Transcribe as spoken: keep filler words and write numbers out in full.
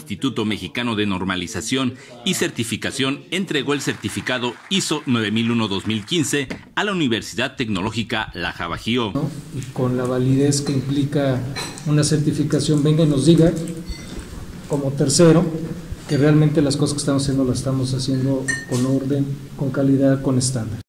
Instituto Mexicano de Normalización y Certificación entregó el certificado I S O nueve mil uno dos mil quince a la Universidad Tecnológica La Bajío. Y con la validez que implica una certificación, venga y nos diga, como tercero, que realmente las cosas que estamos haciendo las estamos haciendo con orden, con calidad, con estándar.